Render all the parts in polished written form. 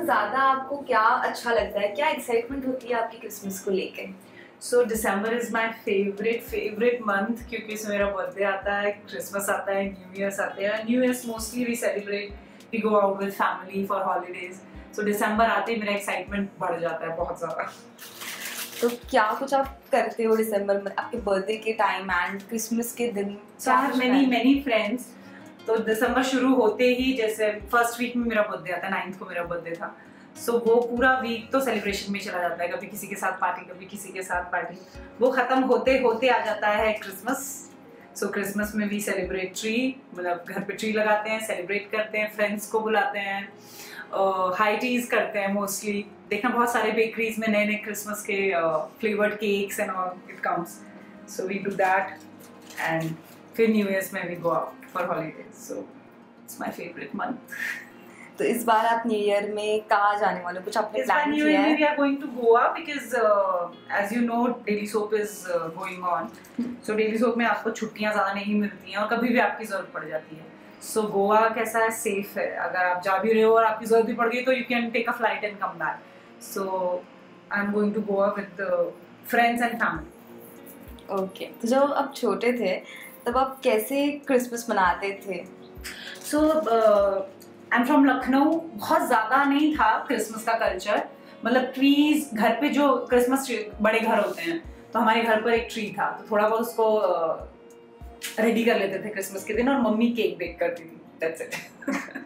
ज्यादा आपको क्या अच्छा लगता है, क्या एक्साइटमेंट होती है आपकी क्रिसमस को लेके? So December is my favourite month, क्योंकि इसमें मेरा बर्थडे आता है, क्रिसमस आता है, न्यू ईयर्स आते हैं। New years mostly we celebrate, we go out with family for holidays. So दिसंबर आते ही मेरा एक्साइटमेंट बढ़ जाता है बहुत ज़्यादा। तो क्या कुछ आप करते हो दिसंबर में, आपके बर्थडे के टाइम एंड क्रिसमस के दिन? So I have many friends. तो दिसंबर शुरू होते ही, जैसे फर्स्ट वीक में मेरा बर्थडे आता है, 9th को मेरा बर्थडे था, सो वो पूरा वीक तो सेलिब्रेशन में चला जाता है, कभी किसी के साथ पार्टी, कभी किसी के साथ पार्टी। वो खत्म होते होते आ जाता है क्रिसमस। सो क्रिसमस में भी सेलिब्रेट ट्री, मतलब घर पे ट्री लगाते हैं, सेलिब्रेट करते हैं, फ्रेंड्स को बुलाते हैं, हाई टीज करते हैं मोस्टली। देखना बहुत सारे बेकरीज में नए नए क्रिसमस के flavoured cakes and all it comes, so we do that. And फिर न्यू ईयर्स में we go out for holidays, so it's my favourite month. तो इस बार आप न्यू ईयर में कहाँ जाने वाले, कुछ आपने प्लान किया है? We are going to Goa because as you know Daily Soap is going on. So Daily Soap में आपको छुट्टियाँ ज़्यादा नहीं मिलती हैं और कभी भी आपकी ज़रूरत पड़ जाती है। So गोवा कैसा है, सेफ है, अगर आप जा भी रहे हो और आपकी ज़रूरत भी पड़ गई तो you can take a flight and come back. So I'm going to Goa with friends and family. Okay. तो जब आप छोटे थे तब आप कैसे क्रिसमस मनाते थे? So I am from Lucknow. बहुत ज़्यादा नहीं था क्रिसमस का कल्चर, मतलब ट्रीज, घर पे जो क्रिसमस बड़े घर होते हैं, तो हमारे घर पर एक ट्री था, तो थोड़ा बहुत उसको रेडी कर लेते थे क्रिसमस के दिन, और मम्मी केक बेक करती थी, दैट्स इट।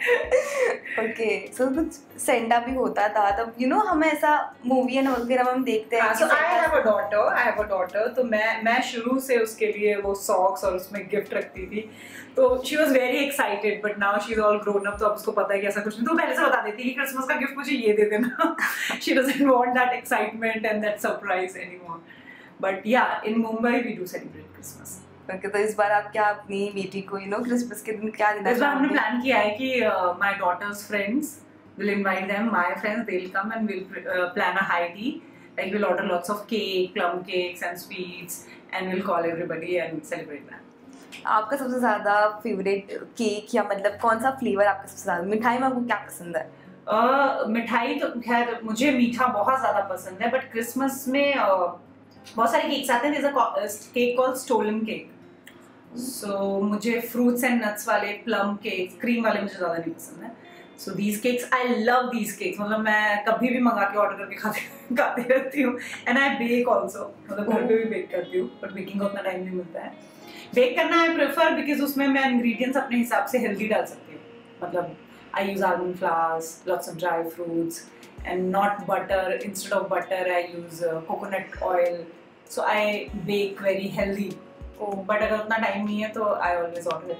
ओके, सो कुछ सेंटा भी होता था तब, यू नो, हम ऐसा मूवी एंड वगैरह में हम देखते हैं। सो आई हैव अ डॉटर, तो मैं शुरू से उसके लिए वो सॉक्स और उसमें गिफ्ट रखती थी, तो she was very excited, but now she is all grown up, तो अब उसको पता है कि ऐसा कुछ नहीं, तो पहले से बता देती कि क्रिसमस का गिफ्ट मुझे ये दे देना। She doesn't want that excitement and that surprise anymore, but yeah in Mumbai we do celebrate Christmas. Okay, तो इस बार आप क्या अपनी बेटी को, यू नो, क्रिसमस के दिन क्या देना? इस बार हमने प्लान किया है कि my daughter's friends will invite them, my friends, they will come and will plan a high tea, like will order lots of cake, plum cakes and sweets, and will call everybody and celebrate that. आपका सबसे ज्यादा favourite cake, या मतलब कौन सा flavour आपका सबसे ज्यादा, मिठाई में आपको क्या पसंद है? मिठाई तो खैर मुझे मीठा बहुत ज्यादा पसंद है, बट क्रिसमस में बहुत सारे केक्स आते हैं, जैसे cake called stollen cake. So मुझे फ्रूट्स एंड नट्स वाले, प्लम केक, क्रीम वाले मुझे ज्यादा नहीं पसंद है। So these cakes, I love these cakes, मतलब मैं कभी भी मंगा के ऑर्डर करके खाते रहती हूँ। एंड आई बेक ऑल्सो, मतलब घर पे भी बेक करती हूँ, बट बेकिंग का उतना टाइम नहीं मिलता है। बेक करना आई प्रेफर बिकॉज उसमें मैं इंग्रेडिएंट्स अपने हिसाब से हेल्दी डाल सकती हूँ, मतलब I use almond flours, lots of dry fruits and not butter, instead of butter I use coconut oil, so I bake very healthy. But अगर उतना टाइम नहीं है तो I always order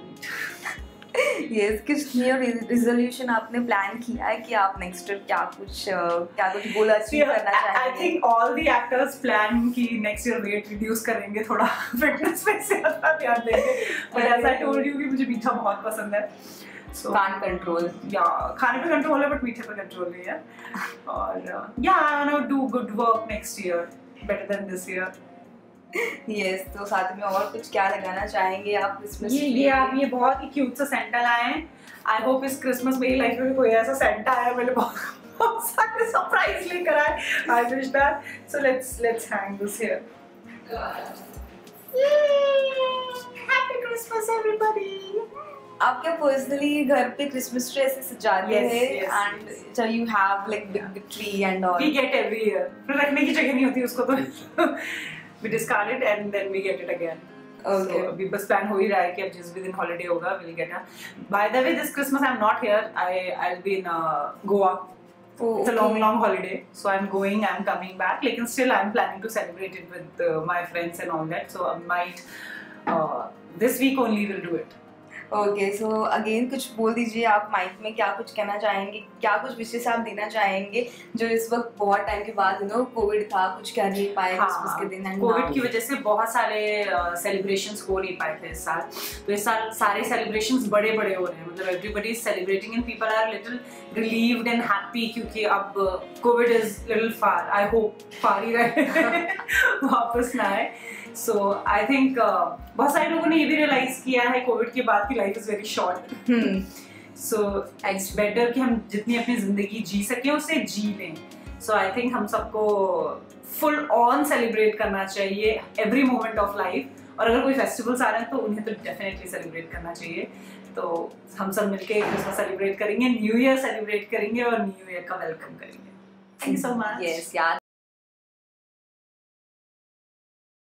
it. Yes, किस न्यू रिजोल्यूशन आपने plan किया है कि आप नेक्स्ट ईयर क्या कुछ गोल अचीव करना चाहेंगे? I think all the actors plan कि नेक्स्ट ईयर वेट रिड्यूस करेंगे, थोड़ा फिटनेस पे ज्यादा ध्यान देंगे, but as I told you कि मुझे मीठा बहुत पसंद है, सो कांट कंट्रोल, या खाने पे कंट्रोल है बट मीठे पे कंट्रोल नहीं है। और yeah I want to do good work next year, better than this year. Yes, तो साथ में और कुछ क्या लगाना चाहेंगे आप क्रिसमस? ये आप ये बहुत ही क्यूट सा सेंटा लाए हैं। आई होप इस क्रिसमस मेरी लाइफ में भी कोई ऐसा सेंटा आया, मैंने बहुत सारे सरप्राइज लेकर आए। I wish that, so let's hang this here. Happy Christmas everybody. आप क्या पर्सनली घर पे क्रिसमस ट्री ऐसे सजाते हैं? yes. And so you have like big tree and all? We get every year, फिर रखने की जगह नहीं होती उसको, तो we discard it and then we get it again. Okay. So अभी बस प्लान हो ही रहा है कि अब जिस भी दिन हॉलिडे होगा we'll get it. By the way, this Christmas I'm not here. I'll be in Goa. Oh, it's a long holiday, so I'm coming back. लेकिन still I'm planning to celebrate it with my friends and all that. So I might this week only will do it. Okay, so again कुछ बोल दीजिए आप mic में, क्या कुछ कहना चाहेंगे, क्या कुछ विशेष आप देना चाहेंगे जो इस वक्त बहुत टाइम के बाद, यू नो, कोविड था, कुछ कर नहीं पाए क्रिसमस के दिन? कोविड की वजह से बहुत सारे सेलिब्रेशंस हो नहीं पाए थे इस साल, तो इस साल सारे सेलिब्रेशंस बड़े हो रहे हैं, मतलब everybody is celebrating and people are little relieved and happy, क्योंकि अब Covid is little far, I hope far ही रहे वापस ना आए। सो आई थिंक बहुत सारे लोगों ने ये भी रियलाइज किया है कोविड के बाद की life is very short, so it's better कि हम जितनी अपनी जिंदगी जी सकें उसे जी लें। सो आई थिंक हम सबको फुल ऑन सेलिब्रेट करना चाहिए एवरी मोमेंट ऑफ लाइफ, और अगर कोई फेस्टिवल्स आ रहे हैं तो उन्हें तो डेफिनेटली सेलिब्रेट करना चाहिए। तो हम सब मिलके क्रिसमस सेलिब्रेट करेंगे, न्यू ईयर सेलिब्रेट करेंगे और न्यू ईयर का वेलकम करेंगे। Thank you so much. Yes यार।